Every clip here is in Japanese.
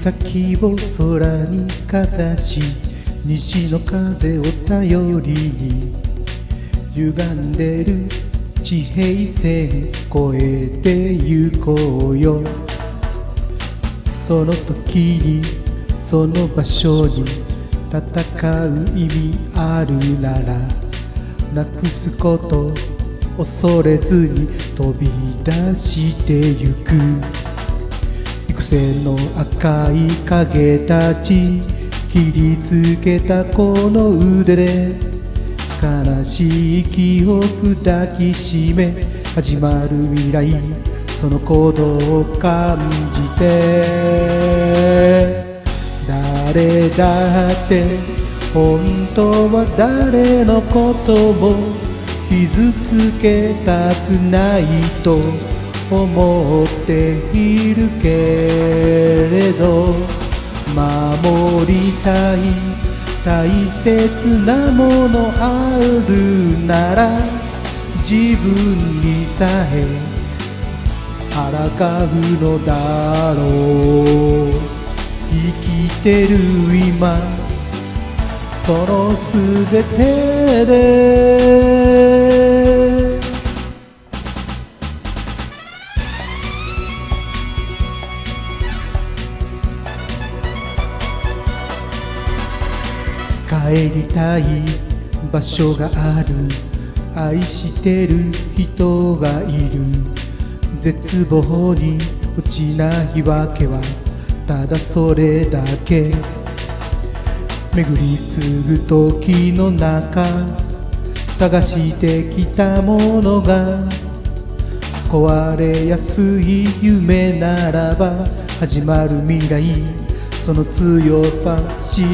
先を空にかざし、西の風を頼りに歪んでる地平線越えてゆこうよ。その時にその場所に戦う意味あるなら、なくすこと恐れずに飛び出してゆく。幾千の赤い影たち切りつけたこの腕で、悲しい記憶抱きしめ始まる未来、その鼓動を感じて。誰だって本当は誰のことも傷つけたくないと思っているけれど、守りたい大切なものあるなら、自分にさえ抗うのだろう。生きてる今そのすべてで、帰りたい場所がある、愛してる人がいる。絶望に落ちないわけはただそれだけ。巡り継ぐ時の中探してきたものが、壊れやすい夢ならば始まる未来、その強さ信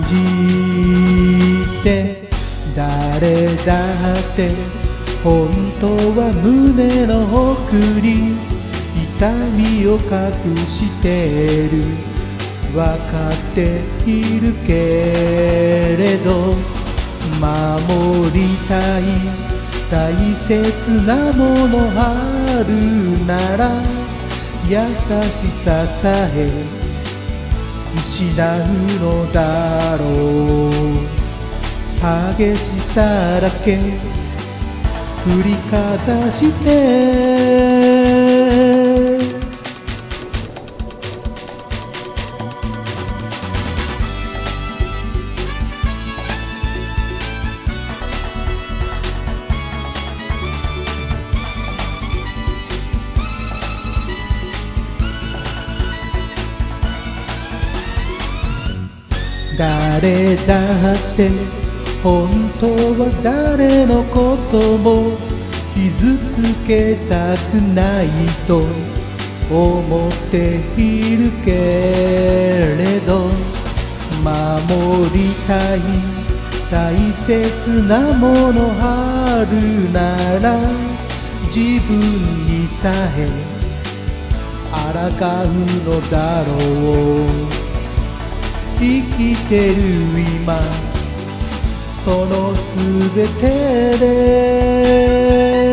じて。誰だって本当は胸の奥に痛みを隠してる、分かっているけれど、守りたい大切なものあるなら、優しささえ失うのだろう。激しさだけ振りかざして誰だって本当は誰のことも傷つけたくないと思っているけれど、守りたい大切なものあるなら、自分にさえ抗うのだろう。生きてる今そのすべてで